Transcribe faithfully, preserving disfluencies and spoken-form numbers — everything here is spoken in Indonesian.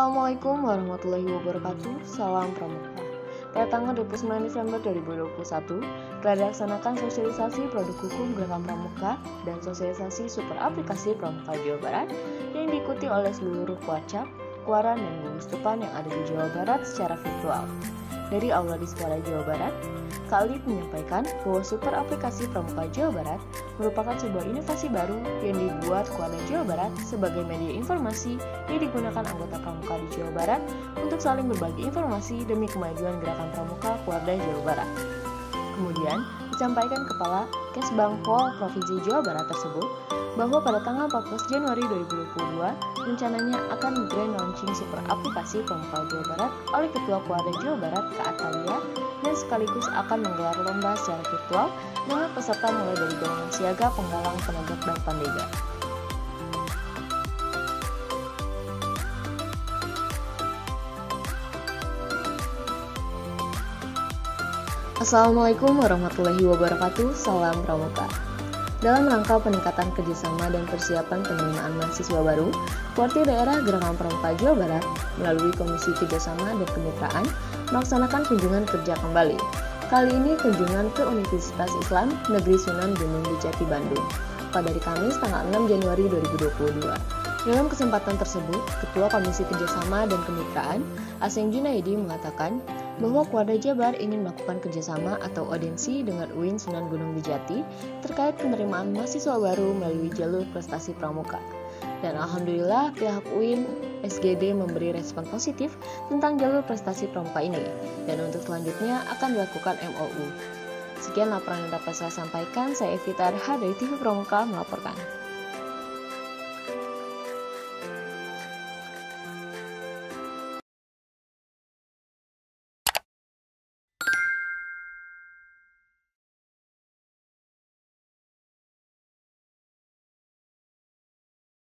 Assalamualaikum warahmatullahi wabarakatuh. Salam Pramuka. Pada tanggal dua puluh sembilan Desember dua ribu dua puluh satu telah dilaksanakan sosialisasi produk hukum Gerakan Pramuka dan sosialisasi super aplikasi Pramuka Jawa Barat yang diikuti oleh seluruh Kuacap, Kuaran, dan gugus depan yang ada di Jawa Barat secara virtual. Dari Aula di Sekolah Jawa Barat, Kak Lid menyampaikan bahwa super aplikasi Pramuka Jawa Barat merupakan sebuah inovasi baru yang dibuat Kuarda Jawa Barat sebagai media informasi yang digunakan anggota Pramuka di Jawa Barat untuk saling berbagi informasi demi kemajuan Gerakan Pramuka Kuarda Jawa Barat. Kemudian disampaikan Kepala Kesbang Pol Provinsi Jawa Barat tersebut bahwa pada tanggal empat belas Januari dua ribu dua puluh dua rencananya akan grand launching super aplikasi Pramuka Jawa Barat oleh Ketua Kuarda Jawa Barat Kak Atalia, dan sekaligus akan menggelar lomba secara virtual dengan peserta mulai dari golongan siaga, penggalang, penegak, dan pandega. Assalamualaikum warahmatullahi wabarakatuh. Salam Pramuka. Dalam rangka peningkatan kerjasama dan persiapan penerimaan mahasiswa baru, Kuarti Daerah Gerakan Pramuka Jawa Barat melalui Komisi Kerjasama dan Kemitraan melaksanakan kunjungan kerja kembali. Kali ini kunjungan ke Universitas Islam Negeri Sunan Gunung Jati Bandung pada hari Kamis tanggal enam Januari dua ribu dua puluh dua. Dalam kesempatan tersebut, Ketua Komisi Kerjasama dan Kemitraan, Aseng Junaidi, mengatakan bahwa Kuarda Jabar ingin melakukan kerjasama atau audiensi dengan U I N Sunan Gunung Jati terkait penerimaan mahasiswa baru melalui jalur prestasi pramuka. Dan Alhamdulillah pihak U I N S G D memberi respon positif tentang jalur prestasi pramuka ini, dan untuk selanjutnya akan dilakukan M O U. Sekian laporan yang dapat saya sampaikan. Saya Evita Arha dari T V Pramuka melaporkan.